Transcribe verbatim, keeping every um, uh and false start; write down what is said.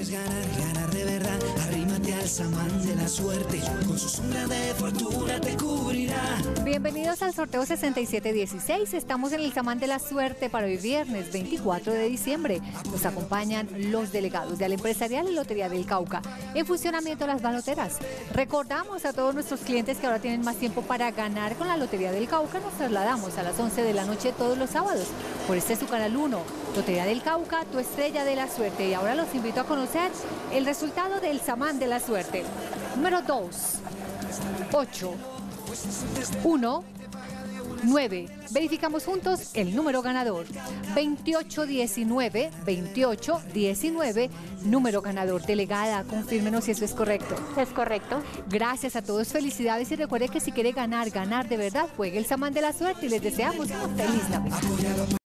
quieres ganar, ganar de verdad, arrímate al samán de la suerte, con su sombra de fortuna te cubrirá. Bienvenidos al sorteo sesenta y siete dieciséis. Estamos en el samán de la suerte para hoy viernes veinticuatro de diciembre. Nos acompañan los delegados de Ala Empresarial y Lotería del Cauca. En funcionamiento las baloteras. Recordamos a todos nuestros clientes que ahora tienen más tiempo para ganar con la Lotería del Cauca. Nos trasladamos a las once de la noche todos los sábados por este su canal uno. Lotería del Cauca, tu estrella de la suerte. Y ahora los invito a conocer el resultado del samán de la suerte. Número dos, ocho, uno, nueve. Verificamos juntos el número ganador. veintiocho diecinueve, veintiocho diecinueve, número ganador. Delegada, confírmenos si eso es correcto. Es correcto. Gracias a todos, felicidades y recuerde que si quiere ganar, ganar de verdad, juegue el samán de la suerte y les deseamos una feliz Navidad.